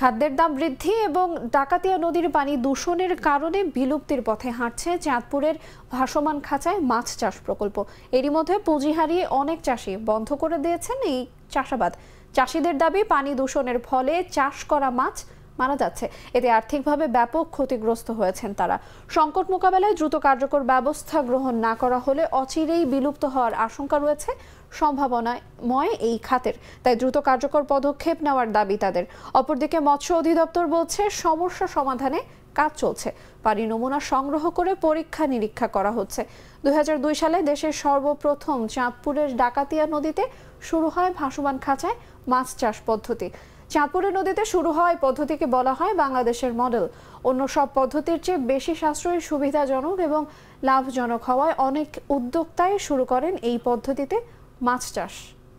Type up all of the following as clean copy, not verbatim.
খাদ্যের দাম বৃদ্ধি এবং ডাকাতিয়া নদীর পানি দূষণের কারণে বিলুপ্তির পথে হাঁটছে চাঁদপুরের ভাসমান খাঁচায় মাছ চাষ প্রকল্প। এরই মধ্যে পুঁজি হারিয়ে অনেক চাষি বন্ধ করে দিয়েছেন এই চাষাবাদ। চাষিদের দাবি, পানি দূষণের ফলে চাষ করা মাছ মারা যাচ্ছে, এতে আর্থিকভাবে ব্যাপক ক্ষতিগ্রস্ত হয়েছেন তারা। সংকট মোকাবেলায় দ্রুত কার্যকর ব্যবস্থা গ্রহণ না করা হলে অচিরেই বিলুপ্ত হওয়ার আশঙ্কা রয়েছে সম্ভাবনাময় এই খাতের। তাই দ্রুত কার্যকর পদক্ষেপ নেওয়ার দাবি তাদের। অপরদিকে মৎস্য অধিদপ্তর বলছে সমস্যা সমাধানে কাজ চলছে। পানি নমুনা সংগ্রহ করে পরীক্ষা নিরীক্ষা করা হচ্ছে। 2002 সালে দেশের সর্বপ্রথম চাঁদপুরের ডাকাতিয়া নদীতে শুরু হয় ভাসমান খাঁচায় মাছ চাষ পদ্ধতি। চাঁদপুরের নদীতে শুরু হওয়া পদ্ধতিকে বলা হয় বাংলাদেশের মডেল। অন্য সব পদ্ধতির চেয়ে বেশি সাশ্রয়ী, সুবিধাজনক এবং লাভজনক হওয়ায় অনেক উদ্যোক্তাই শুরু করেন এই পদ্ধতিতে মাছ চাষ।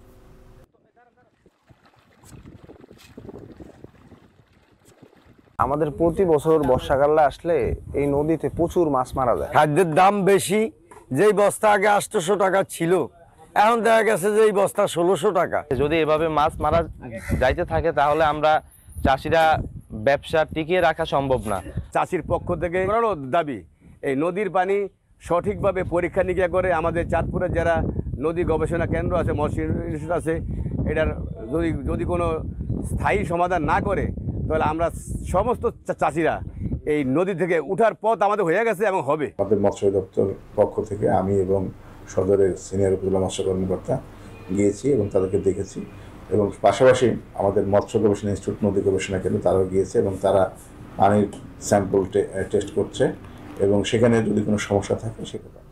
আমাদের প্রতি বছর বর্ষাকালে আসলে এই নদীতে প্রচুর মাছ মারা যায়। খাদ্যের দাম বেশি, যেই বস্তা আগে 800 টাকা ছিল এখন দেখা গেছে যে এই বস্তা 1600 টাকা। যদি এভাবে মাছ মারা যাইতে থাকে তাহলে আমরা চাষিরা ব্যবসা টিকিয়ে রাখা সম্ভব না। চাষির পক্ষ থেকে দাবি, এই নদীর পানি সঠিকভাবে পরীক্ষা নিরীক্ষা করে আমাদের চাঁদপুরের যারা নদী গবেষণা কেন্দ্র আছে, মৎস্য ইনস্টিটিউট আছে, এটার যদি কোনো স্থায়ী সমাধান না করে তাহলে আমরা সমস্ত চাষিরা এই নদী থেকে উঠার পথ আমাদের হয়ে গেছে এবং হবে। আমাদের মৎস্য দপ্তর পক্ষ থেকে আমি এবং সদরের সিনিয়র উপজেলা মৎস্য কর্মকর্তা গিয়েছি এবং তাদেরকে দেখেছি, এবং পাশাপাশি আমাদের মৎস্য গবেষণা ইনস্টিটিউট নদী গবেষণা কেন্দ্র তারাও গিয়েছে এবং তারা পানির স্যাম্পল টেস্ট করছে এবং সেখানে যদি কোনো সমস্যা থাকে সেটা